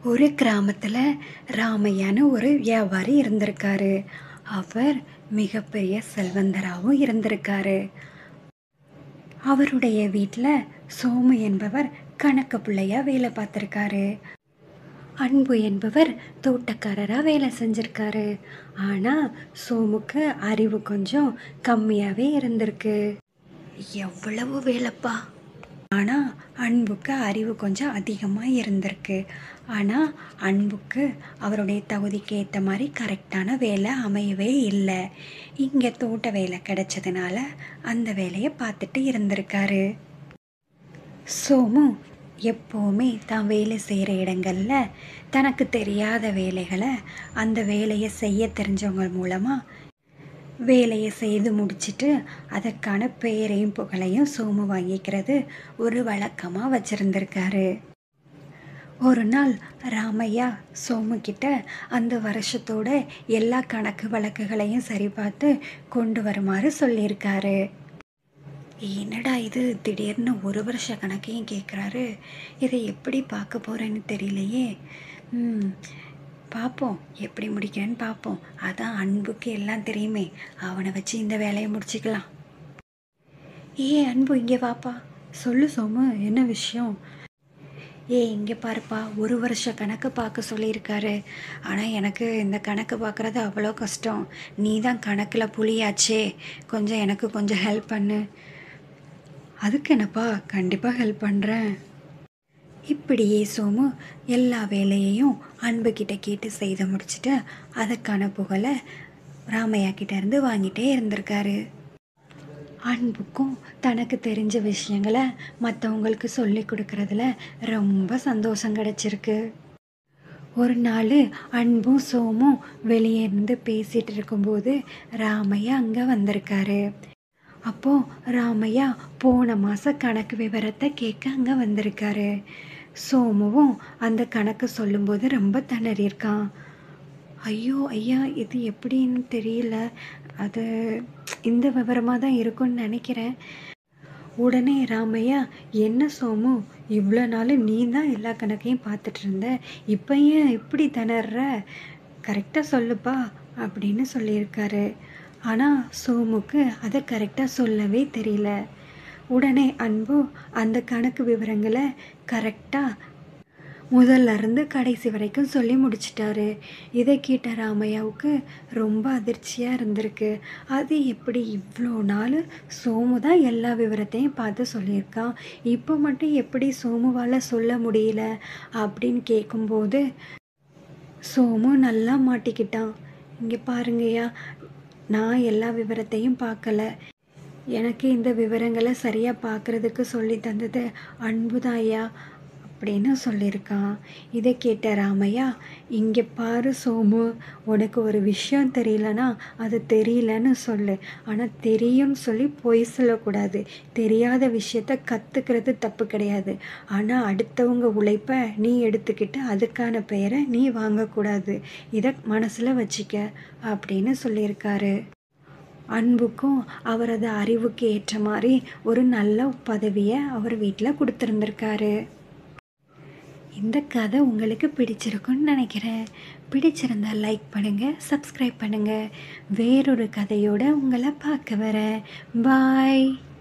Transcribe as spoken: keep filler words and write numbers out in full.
ஒரு கிராமத்தில் ராமையான்னு ஒரு வியாபாரி இருந்திருக்காரு. அவர் மிகப்பெரிய செல்வந்தராகவும் இருந்திருக்காரு. அவருடைய வீட்டில் சோமு என்பவர் கணக்கு பிள்ளையா வேலை பார்த்துருக்காரு. அன்பு என்பவர் தோட்டக்காரராக வேலை செஞ்சிருக்காரு. ஆனால் சோமுக்கு அறிவு கொஞ்சம் கம்மியாகவே இருந்திருக்கு. எவ்வளவு வேலைப்பா! ஆனால் அன்புக்கு அறிவு கொஞ்சம் அதிகமாக இருந்திருக்கு. ஆனால் அன்புக்கு அவருடைய தகுதிக்கு ஏற்ற மாதிரி கரெக்டான வேலை அமையவே இல்லை. இங்கே தோட்ட வேலை கிடைச்சதுனால அந்த வேலையை பார்த்துட்டு இருந்திருக்காரு. சோமு எப்போவுமே தான் வேலை செய்கிற இடங்களில் தனக்கு தெரியாத வேலைகளை அந்த வேலையை செய்ய தெரிஞ்சவங்க மூலமாக வேலையை செய்து முடிச்சுட்டு அதற்கான பெயரையும் புகழையும் சோமு வாங்கிக்கிறது ஒரு வழக்கமாக வச்சுருந்துருக்காரு. ஒரு நாள் ராமையா சோமு கிட்ட அந்த வருஷத்தோட எல்லா கணக்கு வழக்குகளையும் சரி பார்த்து கொண்டு வருமாறு சொல்லியிருக்காரு. என்னடா இது திடீர்னு ஒரு வருஷ கணக்கையும் கேட்குறாரு, இதை எப்படி பார்க்க போகிறேன்னு தெரியலையே. ம் பார்ப்போம், எப்படி முடிக்கிறேன்னு பார்ப்போம். அதான் அன்புக்கு எல்லாம் தெரியுமே, அவனை வச்சு இந்த வேலையை முடிச்சுக்கலாம். ஏ அன்பு, இங்கே வாப்பா. சொல்லு சோமு, என்ன விஷயம்? ஏ இங்கே பாருப்பா, ஒரு வருஷ கணக்கு பார்க்க சொல்லியிருக்காரு. ஆனால் எனக்கு இந்த கணக்கு பார்க்குறது அவ்வளோ கஷ்டம். நீ தான் கணக்கில் புலியாச்சே, கொஞ்சம் எனக்கு கொஞ்சம் ஹெல்ப் பண்ணு. அதுக்கு என்னப்பா, கண்டிப்பாக ஹெல்ப் பண்ணுறேன். இப்படியே சோமு எல்லா வேலையையும் அன்புக்கிட்ட கேட்டு செய்து முடிச்சுட்டு அதற்கான புகழை ராமையா கிட்ட இருந்து வாங்கிட்டே இருந்திருக்காரு. அன்புக்கும் தனக்கு தெரிஞ்ச விஷயங்களை மற்றவங்களுக்கு சொல்லி கொடுக்கறதுல ரொம்ப சந்தோஷம் கிடைச்சிருக்கு. ஒரு நாள் அன்பும் சோமும் வெளியே இருந்து பேசிகிட்டு இருக்கும்போது ராமையா அங்கே வந்திருக்காரு. அப்போது ராமையா போன மாதம் கணக்கு விவரத்தை கேட்க அங்கே வந்திருக்காரு. சோமுவும் அந்த கணக்கு சொல்லும்போது ரொம்ப திணறியிருக்கான். ஐயோ ஐயா, இது எப்படின்னு தெரியல, அது இந்த விவரமாக தான் இருக்கும்னு நினைக்கிறேன். உடனே ராமையா, என்ன சோமு, இவ்வளோ நாள் நீ தான் எல்லா கணக்கையும் பார்த்துட்டு இருந்த, இப்போ ஏன் இப்படி திணற, கரெக்டாக சொல்லுப்பா அப்படின்னு சொல்லியிருக்காரு. ஆனால் சோமுக்கு அதை கரெக்டாக சொல்லவே தெரியல. உடனே அன்பு அந்த கணக்கு விவரங்களை கரெக்டாக முதல்ல இருந்து கடைசி வரைக்கும் சொல்லி முடிச்சிட்டாரு. இதை கேட்ட ராமையாவுக்கு ரொம்ப அதிர்ச்சியாக இருந்திருக்கு. அது எப்படி, இவ்வளோ நாள் சோமு தான் எல்லா விவரத்தையும் பார்த்து சொல்லியிருக்கான், இப்போ மட்டும் எப்படி சோமுவால் சொல்ல முடியல அப்படின்னு கேட்கும்போது சோமு நல்லா மாட்டிக்கிட்டான். இங்கே பாருங்கய்யா, நான் எல்லா விவரத்தையும் பார்க்கல, எனக்கு இந்த விவரங்களை சரியாக பார்க்குறதுக்கு சொல்லி தந்தது அன்புதாயா அப்படின்னு சொல்லியிருக்கான். இதை கேட்ட ராமையா, இங்கே பாரு சோமு, உனக்கு ஒரு விஷயம் தெரியலனா அது தெரியலன்னு சொல்லு, ஆனால் தெரியும்னு சொல்லி பொய் சொல்லக்கூடாது. தெரியாத விஷயத்த கற்றுக்கிறது தப்பு கிடையாது, ஆனால் அடுத்தவங்க உழைப்பை நீ எடுத்துக்கிட்டு அதுக்கான பெயரை நீ வாங்கக்கூடாது, இதை மனசில் வச்சுக்க அப்படின்னு சொல்லியிருக்காரு. அன்புக்கும் அவரது அறிவுக்கு ஏற்ற மாதிரி ஒரு நல்ல பதவியை அவர் வீட்டில் கொடுத்துருந்துருக்காரு. இந்த கதை உங்களுக்கு பிடிச்சிருக்குன்னு நினைக்கிறேன். பிடிச்சிருந்தா லைக் பண்ணுங்கள், சப்ஸ்கிரைப் பண்ணுங்கள். வேறொரு கதையோடு உங்களை பார்க்க வரேன். பாய்.